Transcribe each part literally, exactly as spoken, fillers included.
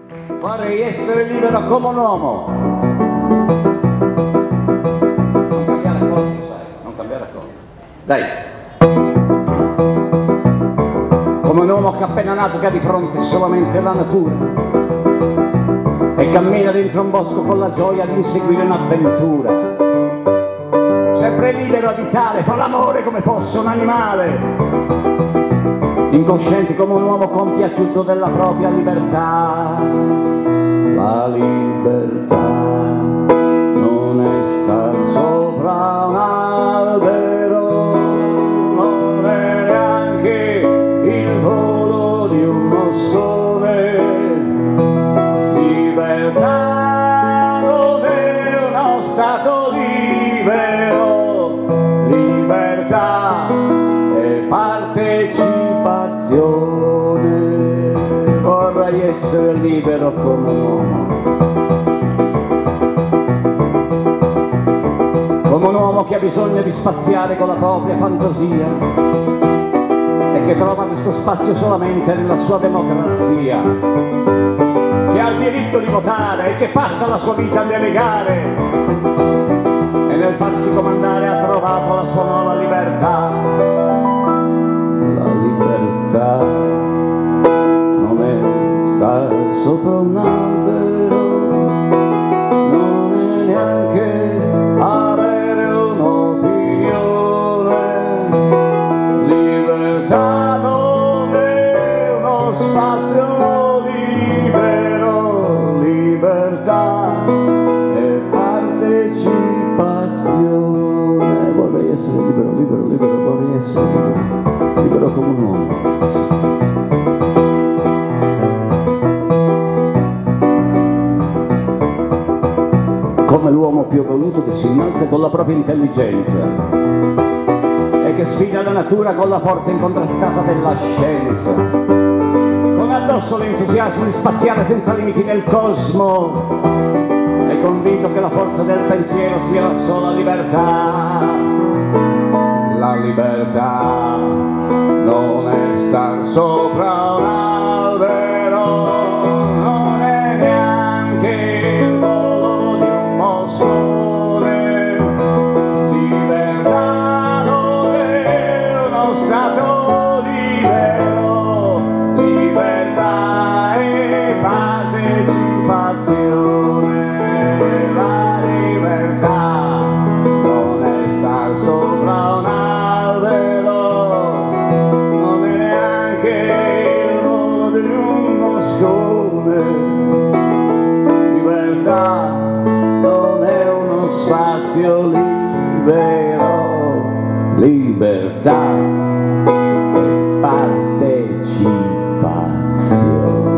Vorrei essere libero come un uomo. Non cambiare accordi, sai, non cambiare accordi. Dai. Come un uomo che appena nato che ha di fronte solamente la natura e cammina dentro un bosco con la gioia di inseguire un'avventura. Sempre libero, vitale, fa l'amore come fosse un animale, incosciente come un uomo compiaciuto della propria libertà. La libertà non è star sopra un albero, non è neanche il volo di un moscone. Libertà non è uno stato libero, libertà è partecipazione. Vorrei essere libero come un uomo, come un uomo che ha bisogno di spaziare con la propria fantasia e che trova questo spazio solamente nella sua democrazia, che ha il diritto di votare e che passa la sua vita a delegare e nel farsi comandare ha trovato la sua nuova libertà. La libertà non è stare sopra un albero, non è neanche avere un'opinione. Libertà non è uno spazio libero, libertà è partecipazione. Vorrei essere libero, libero, libero, vorrei essere libero, libero come un uomo. Come l'uomo più evoluto che si innalza con la propria intelligenza e che sfida la natura con la forza incontrastata della scienza, con addosso l'entusiasmo di spaziare senza limiti nel cosmo e convinto che la forza del pensiero sia la sola libertà. La libertà non è star sopra un albero, non è neanche il volo di un moscone. Libertà non è uno stato libero, libertà è partecipazione. La libertà non è star sopra un albero, non è neanche il volo di un moscone. Libertà non è uno spazio libero, libertà è partecipazione.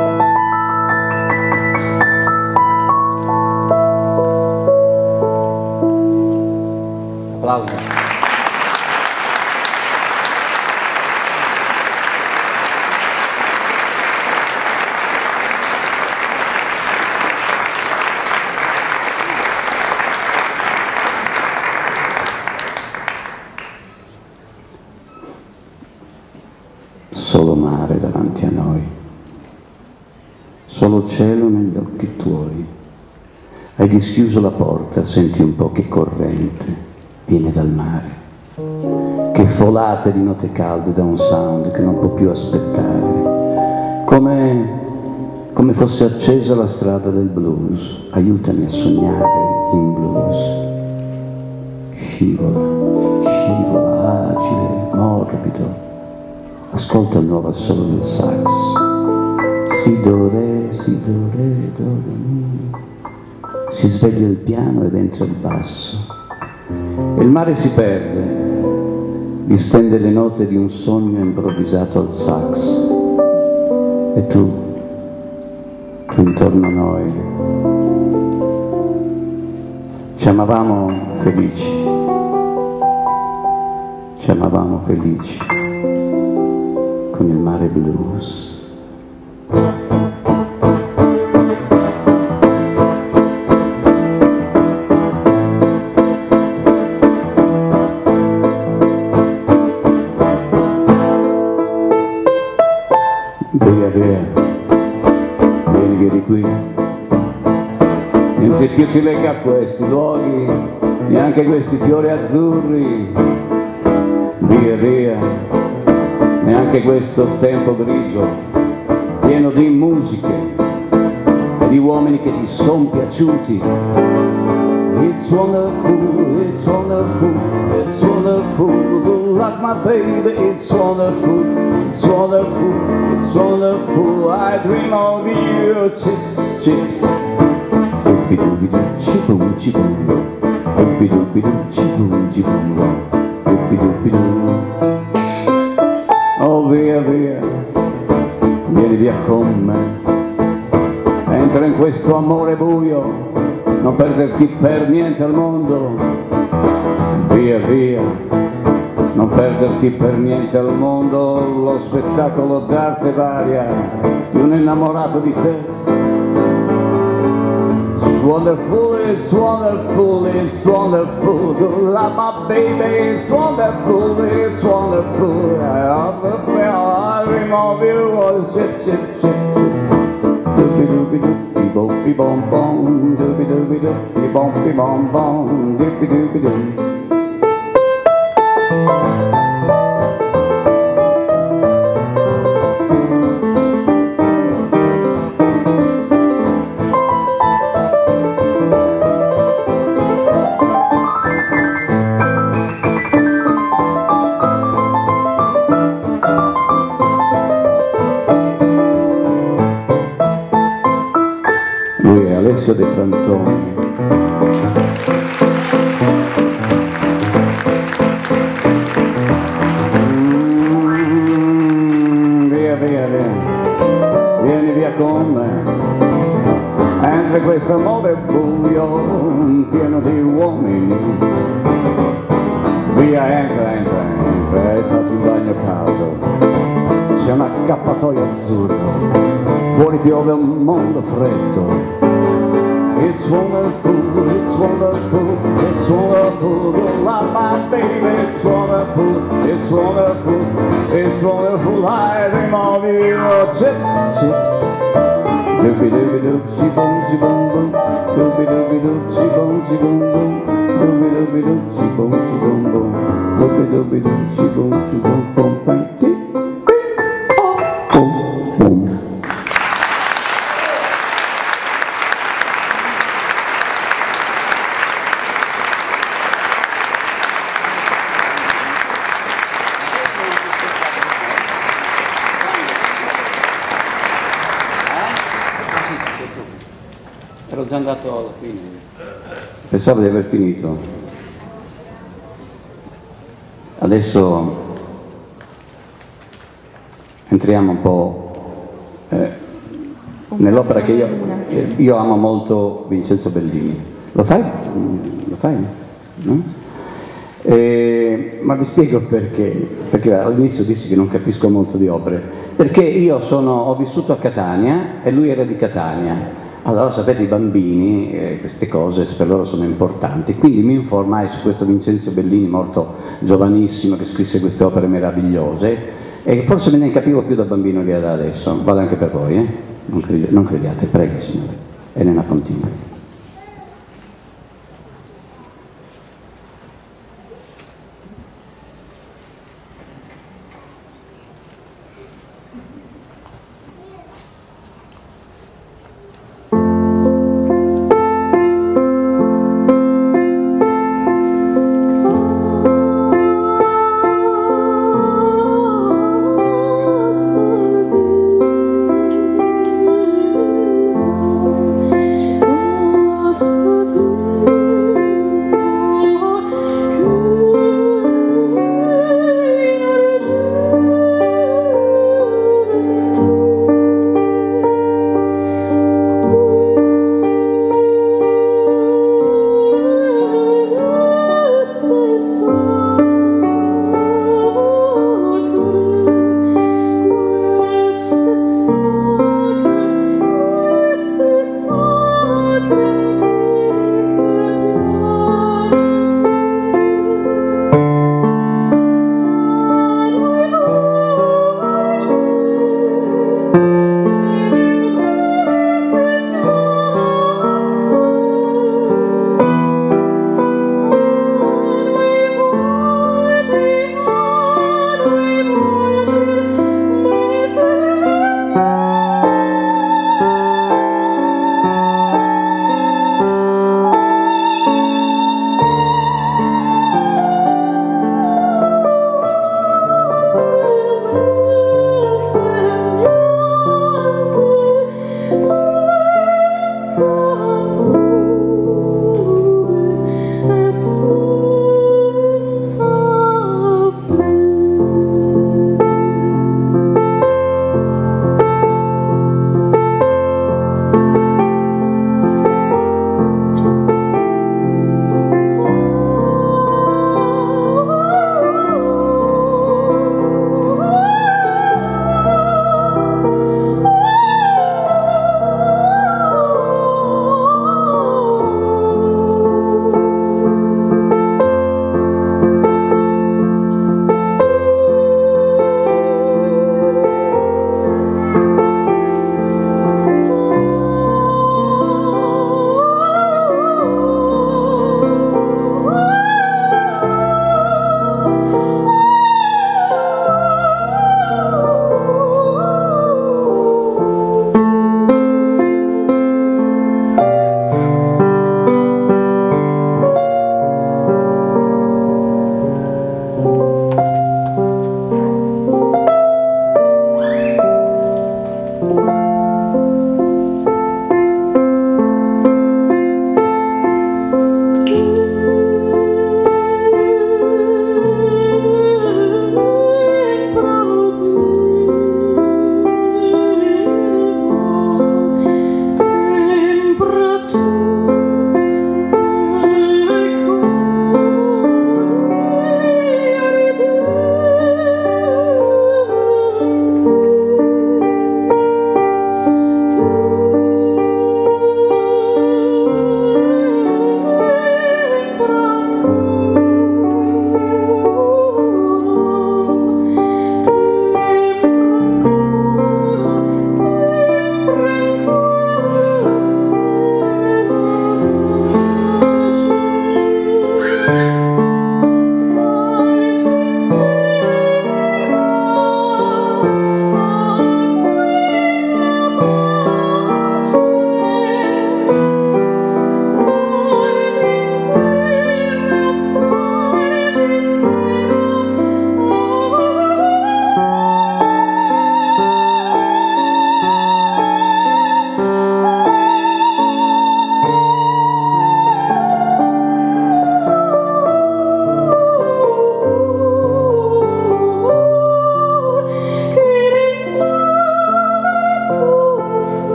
Applauso. Solo mare davanti a noi, solo cielo negli occhi tuoi. Hai dischiuso la porta, senti un po' che corrente viene dal mare, che folate di note calde da un sound che non può più aspettare, come, come fosse accesa la strada del blues. Aiutami a sognare in blues. Scivola, scivola, agile, morbido. Ascolta il nuovo assolo del sax. Si do re, si do re, do re mi. Si sveglia il piano ed entra il basso. E il mare si perde, distende le note di un sogno improvvisato al sax. E tu, tu intorno a noi. Ci amavamo felici. Ci amavamo felici. Con il mare blues. Via, via. Vieni via di qui, niente più ti lega a questi luoghi, neanche questi fiori azzurri. Via via, neanche questo tempo grigio, pieno di musiche e di uomini che ti son piaciuti. It's wonderful, it's wonderful, it's wonderful, like my baby, it's wonderful, it's wonderful, it's wonderful, I dream of you, chips, chips. Dooby-dooby-doo, chi-boom, chi-boom, dooby-dooby-doo, chi-boom, chi-boom, dooby-dooby-doo. Oh via, via, vieni via con me, entra in questo amore buio, non perderti per niente al mondo. Via, via, non perderti per niente al mondo lo spettacolo d'arte varia di un innamorato di te. It's wonderful, it's wonderful, it's wonderful, to love my baby, it's wonderful, it's wonderful, I love the bell, I dream of you, oh shit, shit, shit, shit, dooby-dooby-doo, bom-bom, dooby-dooby-doo, bom-bom, dooby-dooby-doo. Alessio De Franzoni. Mm, via, via, via, vieni via con me, entra questo amore buio, pieno di uomini. Via, entra, entra, entra, hai fatto un bagno caldo, c'è un accappatoio azzurro, fuori piove un mondo freddo. It's wonderful, it's wonderful, it's wonderful, you love my baby, it's wonderful, it's wonderful, it's wonderful, I dream of you, oh, chips, chips. Dooby-dooby-doo, chi-boom, chi-boom, boom, dooby-dooby-doo, chi-boom, chi-boom, boom, dooby-dooby-doo, chi-boom, chi-boom, boom, dooby-dooby-doo, chi-boom, chi-boom, boom, bang, dee, boom, boom. Ero già andato alla fine. Pensavo di aver finito. Adesso entriamo un po' eh, nell'opera che io, eh, io amo molto, Vincenzo Bellini. Lo fai? Lo fai? No? Eh, ma vi spiego perché, perché all'inizio dissi che non capisco molto di opere, perché io sono, ho vissuto a Catania e lui era di Catania. Allora sapete, i bambini, eh, queste cose per loro sono importanti, quindi mi informai su questo Vincenzo Bellini, morto giovanissimo, che scrisse queste opere meravigliose, e forse me ne capivo più da bambino che da adesso. Vale anche per voi, eh? Non crediate, non crediate, prego signore. Elena continua. Oh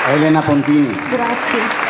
Elena Pontini. Grazie.